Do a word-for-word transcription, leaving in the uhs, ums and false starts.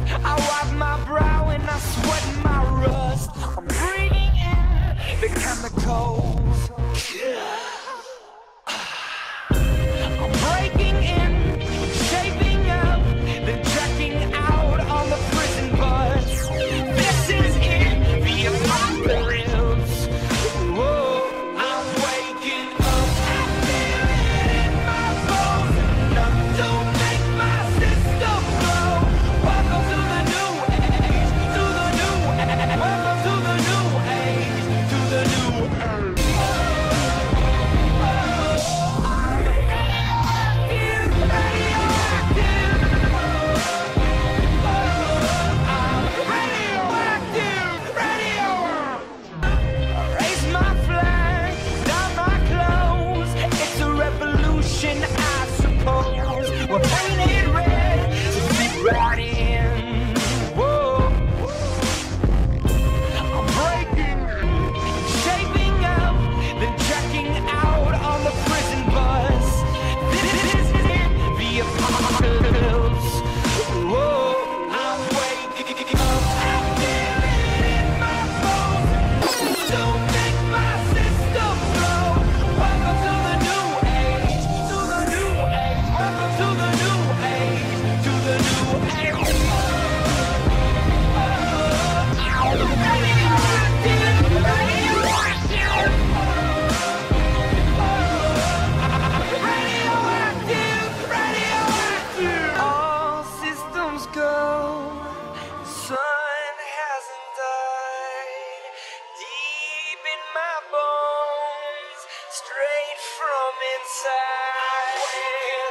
I wipe my brow and I sweat my rust. I'm breathing in the chemicals. I'm breaking in, shaping up, then checking out on the prison bus. This is it, the apocalypse. Whoa, I'm waking up, I feel it in my bones. Enough to make my system blow. Welcome to the new age, to the new age. Welcome to the new age, to the new age. I suppose we're painted red to fit right in. Whoa, I'm breaking, shaping up, then checking out on the prison bus. This is it, the apocalypse. Whoa, I'm waking up, I feel it in my bones. Don't make my system blow. Welcome to the new age. Welcome to the new age, to the new age. Radioactive, radioactive, radioactive, radioactive. All systems go. The sun hasn't died. Deep in my bones, straight from inside.